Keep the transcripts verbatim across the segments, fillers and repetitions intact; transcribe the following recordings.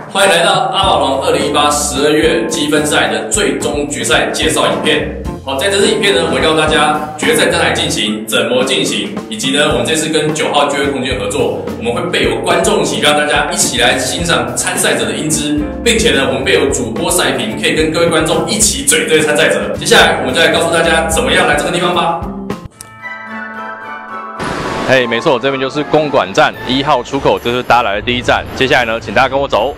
欢迎来到阿瓦隆二零一八十二月积分赛的最终决赛介绍影片。好，在这支影片呢，我会告诉大家决赛在哪里进行，怎么进行，以及呢，我们这次跟九号聚会空间合作，我们会备有观众席，让大家一起来欣赏参赛者的英姿，并且呢，我们备有主播赛评，可以跟各位观众一起嘴对参赛者。接下来，我们再来告诉大家怎么样来这个地方吧。 嘿， hey, 没错，这边就是公馆站一号出口，这是大家来的第一站。接下来呢，请大家跟我走。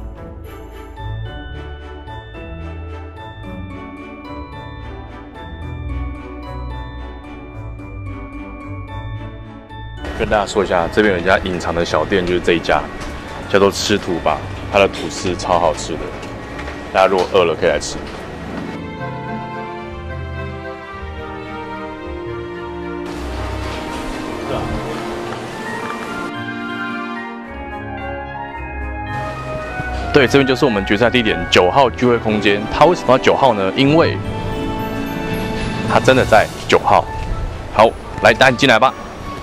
跟大家说一下，这边有一家隐藏的小店，就是这一家，叫做吃土吧，它的吐司超好吃的，大家如果饿了可以来吃。 对，这边就是我们决赛地点九号聚会空间。它为什么要九号呢？因为它真的在九号。好，来，大家进来吧。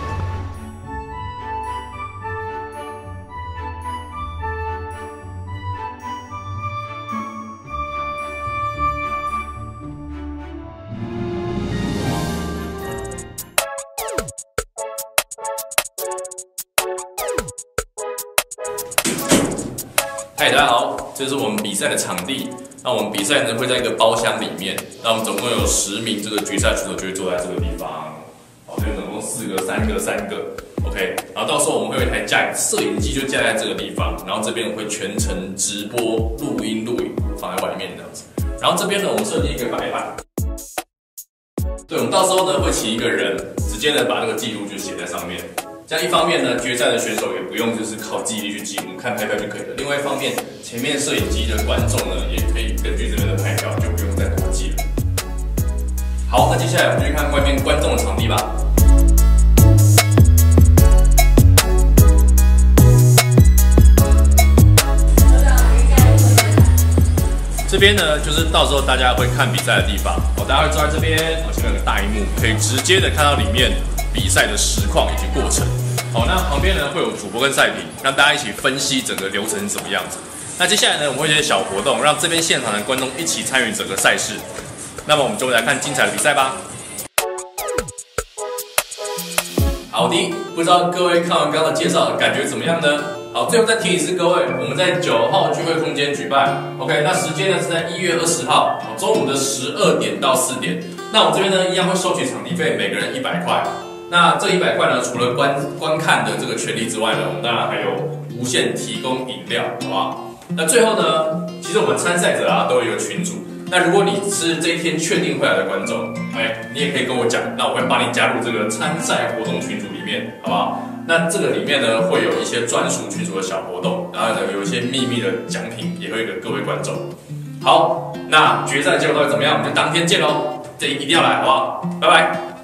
嗨，大家好，这是我们比赛的场地。那我们比赛呢会在一个包厢里面。那我们总共有十名这个决赛选手就会坐在这个地方。好，这边总共四个、三个、三个 ，OK。然后到时候我们会有一台架摄影机，就架在这个地方。然后这边会全程直播、录音、录影，放在外面这样子。然后这边呢，我们设计一个白板。对，我们到时候呢会请一个人，直接呢把这个记录就写在上面。 这样一方面呢，决赛的选手也不用就是靠记忆力去记，我们看拍票就可以了。另外一方面，前面摄影机的观众呢，也可以根据这边的拍票，就不用再多记了。好，那接下来我们就去看外面观众的场地吧。这边呢，就是到时候大家会看比赛的地方。哦，大家会坐在这边，哦，前面有个大荧幕，可以直接的看到里面 比赛的实况以及过程，好，那旁边呢会有主播跟赛评，让大家一起分析整个流程是怎么样子。那接下来呢，我们会有一些小活动，让这边现场的观众一起参与整个赛事。那么我们就来看精彩的比赛吧。好的，不知道各位看完刚刚的介绍，感觉怎么样呢？好，最后再提示各位，我们在九号聚会空间举办 ，OK， 那时间呢是在一月二十号，中午的十二点到四点。那我这边呢一样会收取场地费，每个人一百块。 那这一百块呢，除了观观看的这个权利之外呢，我们当然还有无限提供饮料，好不好？那最后呢，其实我们参赛者啊都有一个群组。那如果你是这一天确定会来的观众，哎，你也可以跟我讲，那我会帮你加入这个参赛活动群组里面，好不好？那这个里面呢，会有一些专属群组的小活动，然后呢，有一些秘密的奖品也会给各位观众。好，那决赛结果到底怎么样，我们就当天见喽！这一定要来，好不好？拜拜。